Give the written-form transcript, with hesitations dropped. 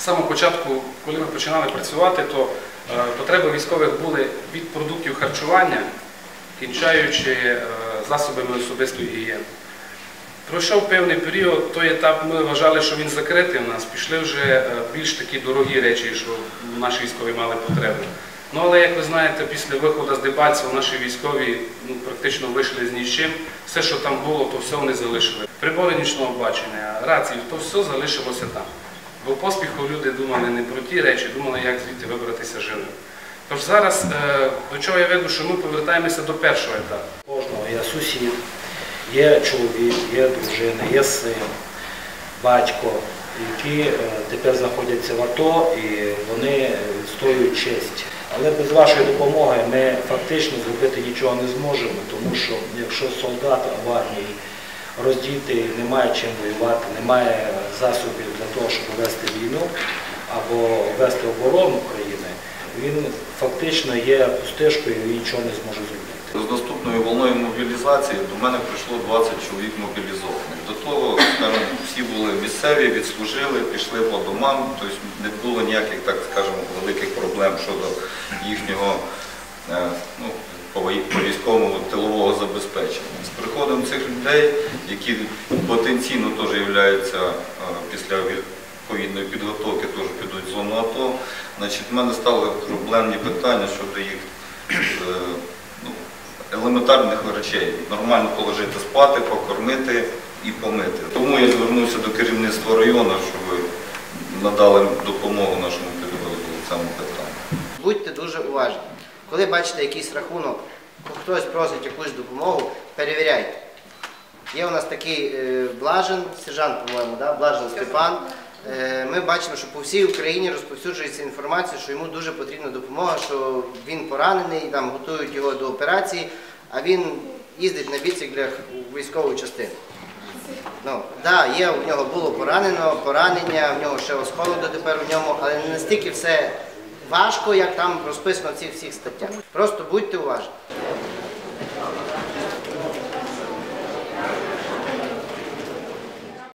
самого початку, коли ми починали працювати, то потреби військових були від продуктів харчування, кінчаючи засобами особистої гігієни. Пройшов певний період, той етап ми вважали, що він закритий у нас, пішли вже більш такі дорогі речі, що наші військові мали потребу. Ну, але, як ви знаєте, після виходу з Дебальцева наші військові практично вийшли з ні з чим. Все, що там було, то все вони залишили. Прибори нічного бачення, рації, то все залишилося там. Бо в поспіху люди думали не про ті речі, думали, як звідти вибратися живим. Тож зараз, до чого я веду, що ми повертаємося до першого етапу. Кожного є сусід, є чоловік, є дружина, є син, батько, які тепер знаходяться в АТО і вони відстоюють честь. Але без вашої допомоги ми фактично зробити нічого не зможемо, тому що якщо солдат в армії роздітий, немає чим воювати, немає засобів для того, щоб вести війну або вести оборону країни, він фактично є пустишкою і нічого не зможе зробити. З наступною волною мобілізації до мене прийшло 20 чоловік мобілізованих. До того, скажімо, всі були місцеві, відслужили, пішли по домам, тобто не було ніяких, так скажімо, великих проблем щодо їхнього по військовому тилового забезпечення. З приходом цих людей, які потенційно теж являються після відповідної підготовки, теж підуть в зону АТО, значить, в мене стали проблемні питання щодо їх елементарних речей. Нормально положити спати, покормити і помити. Тому я звернувся до керівництва району, щоб надали допомогу нашому підрозділу в цьому питанні. Будьте дуже уважні. Коли бачите якийсь рахунок, хтось просить якусь допомогу, перевіряйте. Є у нас такий Блажен, сержант, по-моєму, Блажен Степан. Ми бачимо, що по всій Україні розповсюджується інформація, що йому дуже потрібна допомога, що він поранений, там готують його до операції, а він їздить на біциклях у військову частину. В нього було поранення, в нього ще осколок дотепер у ньому, але не настільки все важко, як там розписано в цих всіх статтях. Просто будьте уважні.